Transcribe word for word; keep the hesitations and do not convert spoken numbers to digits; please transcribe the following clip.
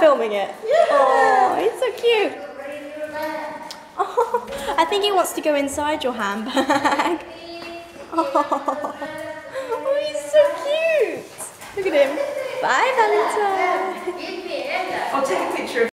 filming it? Yeah. Oh, he's so cute. Oh, I think he wants to go inside your handbag. Oh, oh he's so cute. Look at him. Bye, Valentine. I'll take a picture of